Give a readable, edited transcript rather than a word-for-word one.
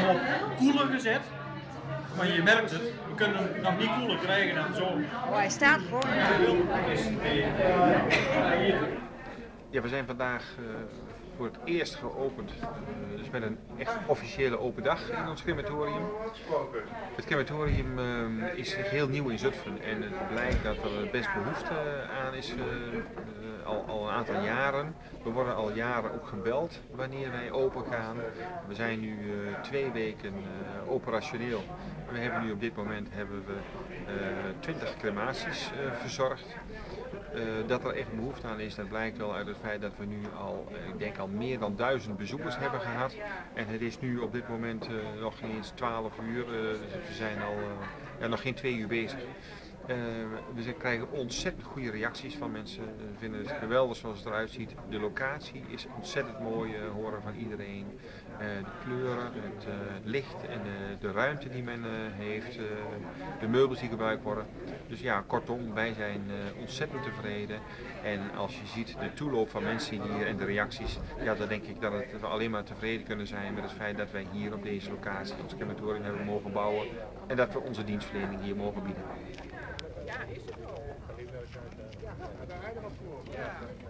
hem op koeler gezet. Maar je merkt het, we kunnen hem nog niet koeler krijgen dan zo. Oh, hij staat gewoon. Ja, we zijn vandaag voor het eerst geopend, dus met een echt officiële open dag in ons crematorium. Het crematorium is heel nieuw in Zutphen en het blijkt dat er best behoefte aan is al een aantal jaren. We worden al jaren ook gebeld wanneer wij open gaan. We zijn nu 2 weken operationeel. We hebben nu op dit moment 20 crematies verzorgd. Dat er echt behoefte aan is, dat blijkt wel uit het feit dat we nu al, ik denk al meer dan 1000 bezoekers hebben gehad. En het is nu op dit moment nog niet eens 12 uur, dus we zijn al nog geen 2 uur bezig. We krijgen ontzettend goede reacties van mensen, vinden het geweldig zoals het eruit ziet. De locatie is ontzettend mooi, horen van iedereen. De kleuren, het licht en de ruimte die men heeft, de meubels die gebruikt worden. Dus ja, kortom, wij zijn ontzettend tevreden. En als je ziet de toeloop van mensen hier en de reacties, ja, dan denk ik dat we alleen maar tevreden kunnen zijn met het feit dat wij hier op deze locatie ons crematorium hebben mogen bouwen en dat we onze dienstverlening hier mogen bieden. Ja, is het wel. Ja, daar rijden we voor. Ja.